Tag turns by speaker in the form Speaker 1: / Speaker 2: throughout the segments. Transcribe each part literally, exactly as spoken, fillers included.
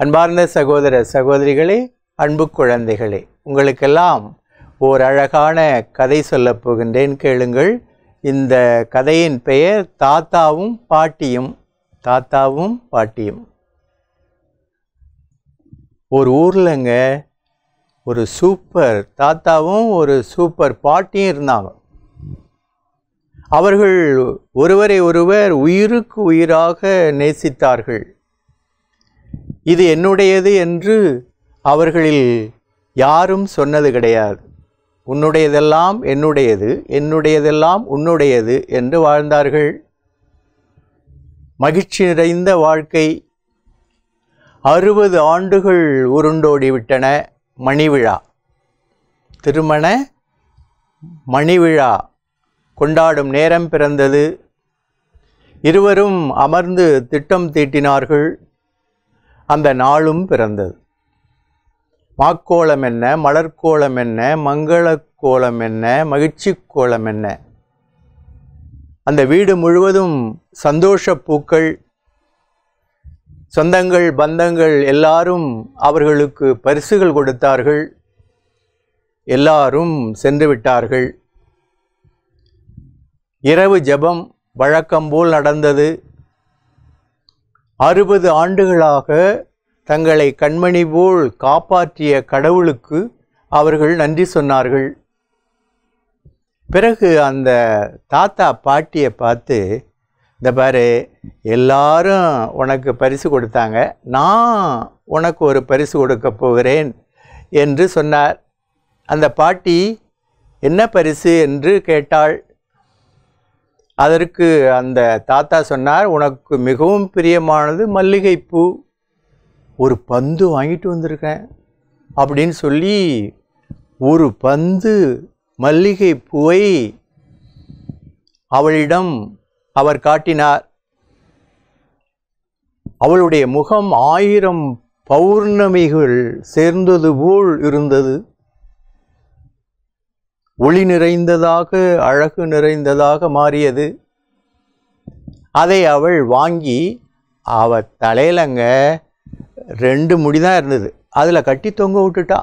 Speaker 1: அன்பார்ந்த சகோதர சகோதரிகளே, அன்பு குழந்தைகளே, உங்களுக்கெல்லாம் ஓர் அழகான கதை சொல்லப் போகின்றேன், கேளுங்கள். இந்த கதையின் பெயர் தாத்தாவும் பாட்டியும். தாத்தாவும் பாட்டியும். ஒரு ஊர்லங்க ஒரு சூப்பர் தாத்தாவும் ஒரு சூப்பர் பாட்டியும் இருந்தாங்க. அவர்கள் ஒருவரை ஒருவர் உயிருக்கு உயிராக நேசித்தார்கள். இது என்னுடையது என்று அவர்களில் யாரும் சொன்னது கிடையாது. உன்னுடையதெல்லாம் என்னுடையது, என்னுடையதெல்லாம் உன்னுடையது என்று வாழ்ந்தார்கள். மகிழ்ச்சி நிறைந்த வாழ்க்கை. அறுபது ஆண்டுகள் உருண்டோடிவிட்டன. மணிவிழா, திருமண மணிவிழா கொண்டாடும் நேரம் பிறந்தது. இருவரும் அமர்ந்து திட்டம் தீட்டினார்கள். அந்த நாளும் பிறந்தது. மாக்கோலம் என்ன, மலர்கோலம் என்ன, மங்கள கோலம் என்ன, மகிழ்ச்சி கோலம் என்ன. அந்த வீடு முழுவதும் சந்தோஷ பூக்கள். சொந்தங்கள் பந்தங்கள் எல்லாரும் அவர்களுக்கு பரிசுகள் கொடுத்தார்கள். எல்லாரும் சென்று விட்டார்கள். இரவு ஜெபம் வழக்கம்போல் நடந்தது. அறுபது ஆண்டுகளாக தங்களை கண்மணி போல் காப்பாற்றிய கடவுளுக்கு அவர்கள் நன்றி சொன்னார்கள். பிறகு அந்த தாத்தா பாட்டியை பார்த்து, இந்த பாரு, எல்லாரும் உனக்கு பரிசு கொடுத்தாங்க, நான் உனக்கு ஒரு பரிசு கொடுக்க போகிறேன் என்று சொன்னார். அந்த பாட்டி என்ன பரிசு என்று கேட்டாள். அதற்கு அந்த தாத்தா சொன்னார், உனக்கு மிகவும் பிரியமானது மல்லிகைப்பூ, ஒரு பந்து வாங்கிட்டு வந்திருக்கேன் அப்படின்னு சொல்லி ஒரு பந்து மல்லிகை பூவை அவளிடம் அவர் காட்டினார். அவளுடைய முகம் ஆயிரம் பௌர்ணமிகள் சேர்ந்தது போல் இருந்தது. ஒளி நிறைந்ததாக, அழகு நிறைந்ததாக மாறியது. அதை அவள் வாங்கி அவ தலையிலங்க ரெண்டு முடிதான் இருந்தது, அதில் கட்டி தொங்க விட்டுட்டா.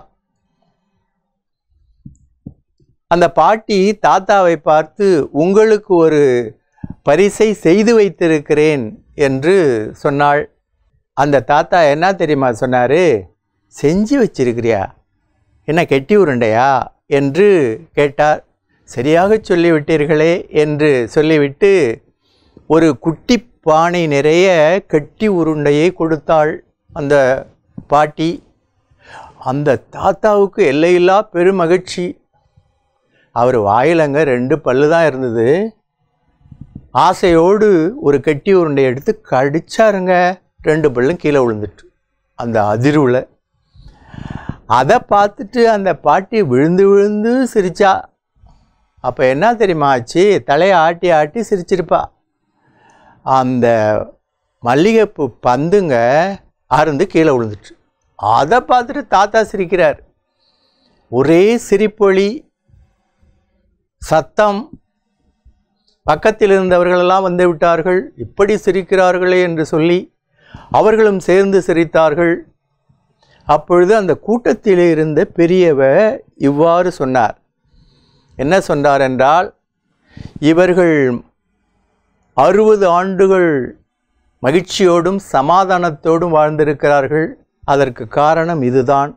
Speaker 1: அந்த பாட்டி தாத்தாவை பார்த்து, உங்களுக்கு ஒரு பரிசை செய்து வைத்திருக்கிறேன் என்று சொன்னாள். அந்த தாத்தா என்ன தெரியுமா சொன்னார்? செஞ்சு வச்சிருக்கிறியா, என்ன கெட்டி உருண்டையா என்று கேட்டார். சரியாக சொல்லிவிட்டீர்களே என்று சொல்லிவிட்டு ஒரு குட்டி பானை நிறைய கெட்டி உருண்டையை கொடுத்தாள் அந்த பாட்டி. அந்த தாத்தாவுக்கு எல்லையில்லா பெருமகிழ்ச்சி. அவர் வாயிலங்க ரெண்டு பல்லு தான் இருந்தது. ஆசையோடு ஒரு கெட்டி உருண்டை எடுத்து கடிச்சாருங்க. ரெண்டு பல்லும் கீழே விழுந்துட்டு அந்த அதிர்வில். அதை பார்த்துட்டு அந்த பாட்டி விழுந்து விழுந்து சிரிச்சா. அப்போ என்ன தெரியுமா ஆச்சு? தலையை ஆட்டி ஆட்டி சிரிச்சிருப்பா. அந்த மல்லிகைப்பூ பந்துங்க அருந்து கீழே விழுந்துட்டு. அதை பார்த்துட்டு தாத்தா சிரிக்கிறார். ஒரே சிரிப்பொலி, சத்தம். பக்கத்தில் இருந்தவர்களெல்லாம் வந்து விட்டார்கள். இப்படி சிரிக்கிறார்களே என்று சொல்லி அவர்களும் சேர்ந்து சிரித்தார்கள். அப்பொழுது அந்த கூட்டத்திலே இருந்த பெரியவர் இவ்வாறு சொன்னார். என்ன சொன்னார் என்றால், இவர்கள் அறுபது ஆண்டுகள் மகிழ்ச்சியோடும் சமாதானத்தோடும் வாழ்ந்திருக்கிறார்கள். அதற்கு காரணம் இதுதான்.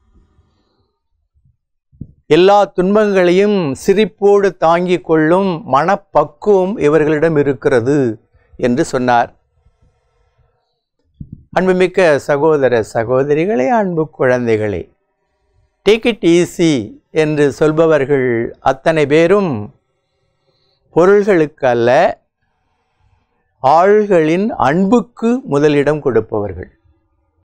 Speaker 1: எல்லா துன்பங்களையும் சிரிப்போடு தாங்கிக் கொள்ளும் மனப்பக்குவம் இவர்களிடம் இருக்கிறது என்று சொன்னார். அன்புமிக்க சகோதர சகோதரிகளே, அன்பு குழந்தைகளே, டேக் இட் ஈஸி என்று சொல்பவர்கள் அத்தனை பேரும் பொருள்களுக்கு அல்ல, ஆள்களின் அன்புக்கு முதலிடம் கொடுப்பவர்கள்.